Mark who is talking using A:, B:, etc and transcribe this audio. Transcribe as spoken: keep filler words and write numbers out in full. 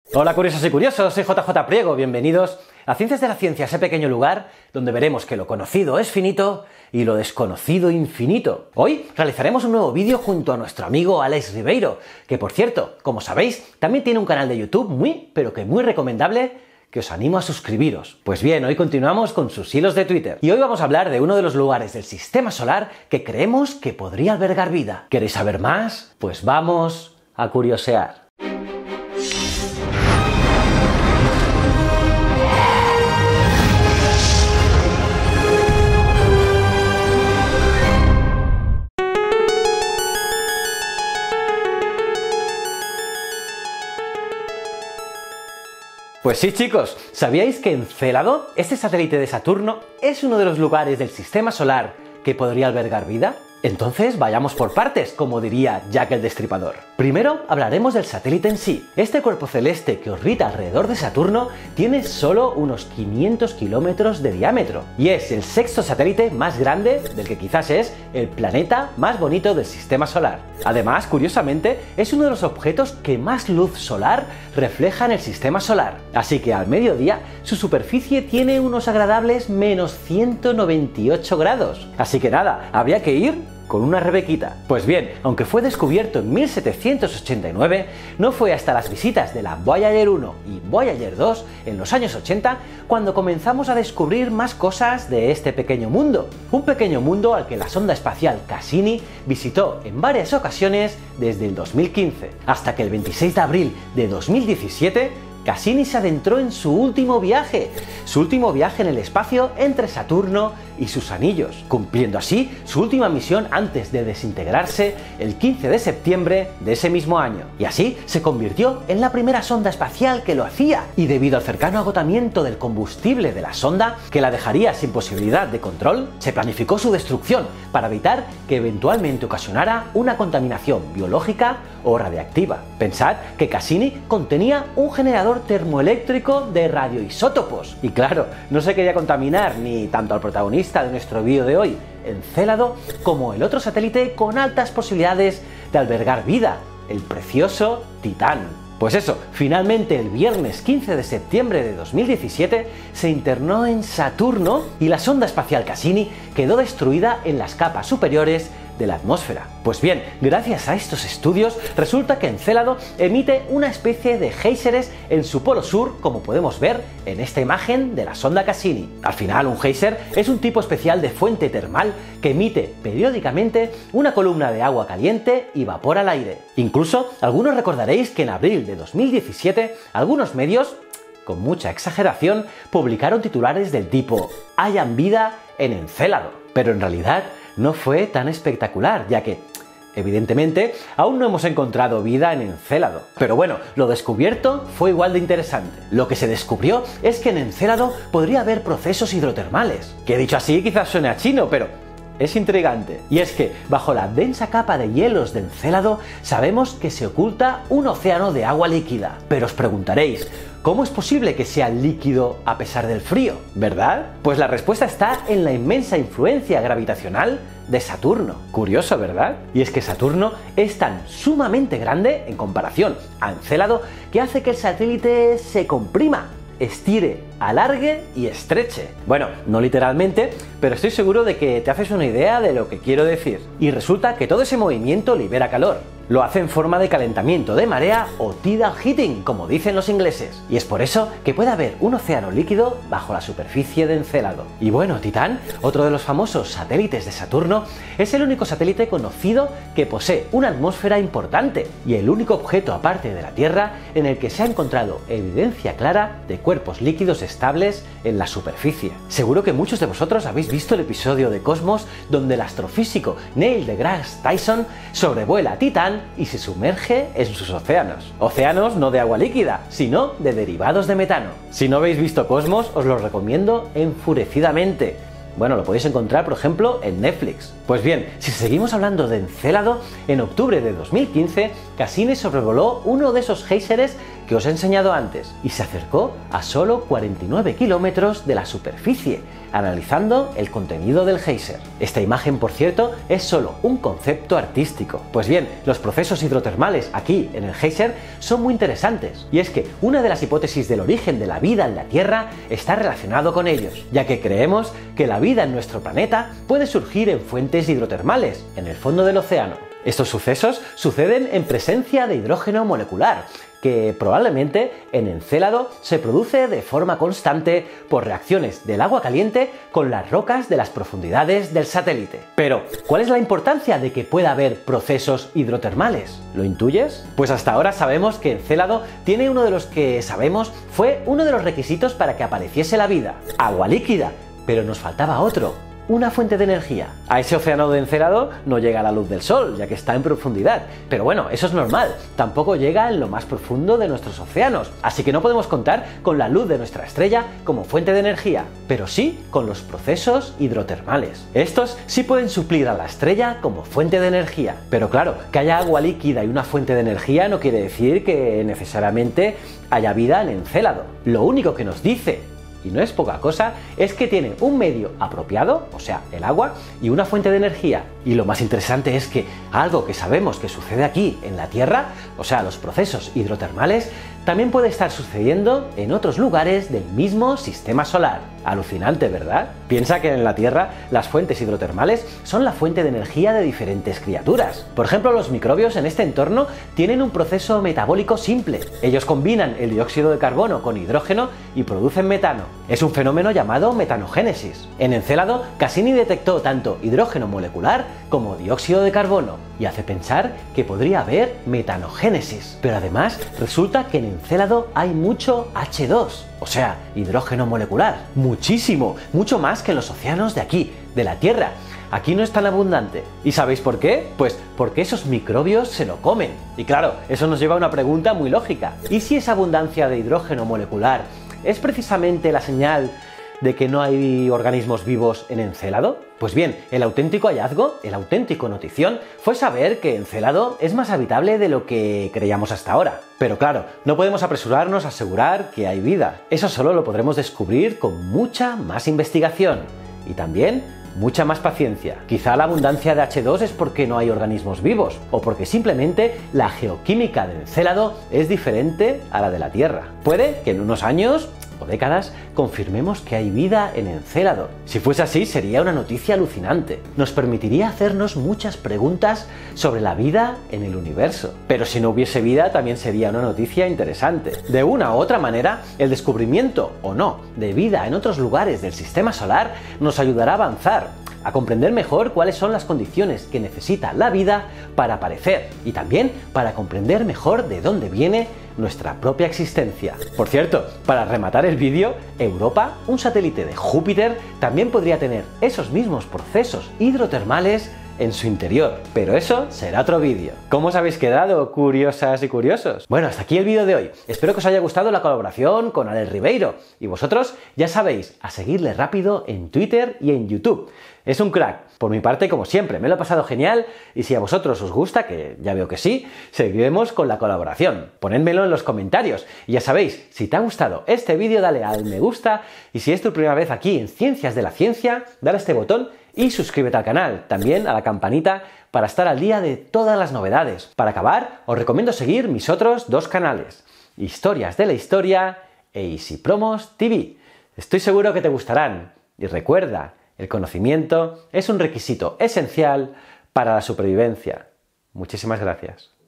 A: Hola curiosos y curiosos, soy J J Priego, bienvenidos a Ciencias de la Ciencia, ese pequeño lugar donde veremos que lo conocido es finito y lo desconocido infinito. Hoy realizaremos un nuevo vídeo junto a nuestro amigo Alex Ribeiro, que por cierto, como sabéis, también tiene un canal de YouTube muy, pero que muy recomendable, que os animo a suscribiros. Pues bien, hoy continuamos con sus hilos de Twitter. Y hoy vamos a hablar de uno de los lugares del Sistema Solar que creemos que podría albergar vida. ¿Queréis saber más? Pues vamos a curiosear. Pues sí, chicos, ¿sabíais que Encélado, este satélite de Saturno, es uno de los lugares del Sistema Solar que podría albergar vida? Entonces vayamos por partes, como diría Jack el Destripador. Primero hablaremos del satélite en sí. Este cuerpo celeste que orbita alrededor de Saturno tiene solo unos quinientos kilómetros de diámetro y es el sexto satélite más grande del que quizás es el planeta más bonito del Sistema Solar. Además, curiosamente, es uno de los objetos que más luz solar refleja en el Sistema Solar. Así que al mediodía su superficie tiene unos agradables menos ciento noventa y ocho grados. Así que nada, habría que ir con una rebequita. Pues bien, aunque fue descubierto en mil setecientos ochenta y nueve, no fue hasta las visitas de la Voyager uno y Voyager dos en los años ochenta cuando comenzamos a descubrir más cosas de este pequeño mundo. Un pequeño mundo al que la sonda espacial Cassini visitó en varias ocasiones desde el dos mil quince, hasta que el veintiséis de abril de dos mil diecisiete Cassini se adentró en su último viaje, su último viaje en el espacio entre Saturno y sus anillos, cumpliendo así su última misión antes de desintegrarse el quince de septiembre de ese mismo año. Y así se convirtió en la primera sonda espacial que lo hacía, y debido al cercano agotamiento del combustible de la sonda, que la dejaría sin posibilidad de control, se planificó su destrucción para evitar que eventualmente ocasionara una contaminación biológica o radiactiva. Pensad que Cassini contenía un generador termoeléctrico de radioisótopos. Y claro, no se quería contaminar ni tanto al protagonista de nuestro vídeo de hoy, Encélado, como el otro satélite con altas posibilidades de albergar vida, el precioso Titán. Pues eso, finalmente el viernes quince de septiembre de dos mil diecisiete se internó en Saturno y la sonda espacial Cassini quedó destruida en las capas superiores de la atmósfera. Pues bien, gracias a estos estudios resulta que Encélado emite una especie de géiseres en su polo sur, como podemos ver en esta imagen de la sonda Cassini. Al final, un géiser es un tipo especial de fuente termal que emite periódicamente una columna de agua caliente y vapor al aire. Incluso, algunos recordaréis que en abril de dos mil diecisiete, algunos medios, con mucha exageración, publicaron titulares del tipo «Hayan vida en Encélado». Pero en realidad no fue tan espectacular, ya que, evidentemente, aún no hemos encontrado vida en Encélado. Pero bueno, lo descubierto fue igual de interesante. Lo que se descubrió es que en Encélado podría haber procesos hidrotermales. Que dicho así quizás suene a chino, pero es intrigante. Y es que, bajo la densa capa de hielos de Encélado, sabemos que se oculta un océano de agua líquida. Pero os preguntaréis, ¿cómo es posible que sea líquido a pesar del frío? ¿Verdad? Pues la respuesta está en la inmensa influencia gravitacional de Saturno. Curioso, ¿verdad? Y es que Saturno es tan sumamente grande en comparación a Encélado que hace que el satélite se comprima, estire, alargue y estreche. Bueno, no literalmente, pero estoy seguro de que te haces una idea de lo que quiero decir. Y resulta que todo ese movimiento libera calor. Lo hace en forma de calentamiento de marea o tidal heating, como dicen los ingleses. Y es por eso que puede haber un océano líquido bajo la superficie de Encélado. Y bueno, Titán, otro de los famosos satélites de Saturno, es el único satélite conocido que posee una atmósfera importante y el único objeto aparte de la Tierra en el que se ha encontrado evidencia clara de cuerpos líquidos estables en la superficie. Seguro que muchos de vosotros habéis visto el episodio de Cosmos donde el astrofísico Neil deGrasse Tyson sobrevuela Titán y se sumerge en sus océanos. Océanos no de agua líquida, sino de derivados de metano. Si no habéis visto Cosmos, os lo recomiendo enfurecidamente. Bueno, lo podéis encontrar, por ejemplo, en Netflix. Pues bien, si seguimos hablando de Encélado, en octubre de dos mil quince, Cassini sobrevoló uno de esos géiseres que os he enseñado antes y se acercó a solo cuarenta y nueve kilómetros de la superficie, analizando el contenido del geyser. Esta imagen, por cierto, es solo un concepto artístico. Pues bien, los procesos hidrotermales aquí en el geyser son muy interesantes, y es que una de las hipótesis del origen de la vida en la Tierra está relacionado con ellos, ya que creemos que la vida en nuestro planeta puede surgir en fuentes hidrotermales, en el fondo del océano. Estos sucesos suceden en presencia de hidrógeno molecular, que probablemente en Encélado se produce de forma constante por reacciones del agua caliente con las rocas de las profundidades del satélite. Pero, ¿cuál es la importancia de que pueda haber procesos hidrotermales? ¿Lo intuyes? Pues hasta ahora sabemos que Encélado tiene uno de los que sabemos fue uno de los requisitos para que apareciese la vida: agua líquida, pero nos faltaba otro. Una fuente de energía. A ese océano de Encélado no llega la luz del sol, ya que está en profundidad. Pero bueno, eso es normal. Tampoco llega en lo más profundo de nuestros océanos. Así que no podemos contar con la luz de nuestra estrella como fuente de energía, pero sí con los procesos hidrotermales. Estos sí pueden suplir a la estrella como fuente de energía. Pero claro, que haya agua líquida y una fuente de energía no quiere decir que necesariamente haya vida en Encélado. Lo único que nos dice, y no es poca cosa, es que tiene un medio apropiado, o sea, el agua, y una fuente de energía. Y lo más interesante es que algo que sabemos que sucede aquí en la Tierra, o sea, los procesos hidrotermales, también puede estar sucediendo en otros lugares del mismo sistema solar. Alucinante, ¿verdad? Piensa que en la Tierra las fuentes hidrotermales son la fuente de energía de diferentes criaturas. Por ejemplo, los microbios en este entorno tienen un proceso metabólico simple. Ellos combinan el dióxido de carbono con hidrógeno y producen metano. Es un fenómeno llamado metanogénesis. En Encélado, Cassini detectó tanto hidrógeno molecular como dióxido de carbono, y hace pensar que podría haber metanogénesis. Pero además resulta que en Encélado hay mucho hache dos, o sea, hidrógeno molecular. Muchísimo, mucho más que en los océanos de aquí, de la Tierra. Aquí no es tan abundante. ¿Y sabéis por qué? Pues porque esos microbios se lo comen. Y claro, eso nos lleva a una pregunta muy lógica. ¿Y si esa abundancia de hidrógeno molecular es precisamente la señal de que no hay organismos vivos en Encélado? Pues bien, el auténtico hallazgo, el auténtico notición, fue saber que Encélado es más habitable de lo que creíamos hasta ahora. Pero claro, no podemos apresurarnos a asegurar que hay vida. Eso solo lo podremos descubrir con mucha más investigación y también mucha más paciencia. Quizá la abundancia de hache dos es porque no hay organismos vivos, o porque simplemente la geoquímica de Encélado es diferente a la de la Tierra. Puede que en unos años o décadas confirmemos que hay vida en Encélado. Si fuese así, sería una noticia alucinante. Nos permitiría hacernos muchas preguntas sobre la vida en el universo. Pero si no hubiese vida, también sería una noticia interesante. De una u otra manera, el descubrimiento o no de vida en otros lugares del sistema solar nos ayudará a avanzar, a comprender mejor cuáles son las condiciones que necesita la vida para aparecer, y también para comprender mejor de dónde viene nuestra propia existencia. Por cierto, para rematar el vídeo, Europa, un satélite de Júpiter, también podría tener esos mismos procesos hidrotermales en su interior, pero eso será otro vídeo. ¿Cómo os habéis quedado, curiosas y curiosos? Bueno, hasta aquí el vídeo de hoy. Espero que os haya gustado la colaboración con Alex Ribeiro, y vosotros ya sabéis, a seguirle rápido en Twitter y en YouTube. Es un crack. Por mi parte, como siempre, me lo he pasado genial, y si a vosotros os gusta, que ya veo que sí, seguiremos con la colaboración. Ponedmelo en los comentarios. Y ya sabéis, si te ha gustado este vídeo, dale al me gusta, y si es tu primera vez aquí en Ciencias de la Ciencia, dale a este botón y suscríbete al canal, también a la campanita para estar al día de todas las novedades. Para acabar, os recomiendo seguir mis otros dos canales, Historias de la Historia e Easy Promos T V. Estoy seguro que te gustarán. Y recuerda, el conocimiento es un requisito esencial para la supervivencia. Muchísimas gracias.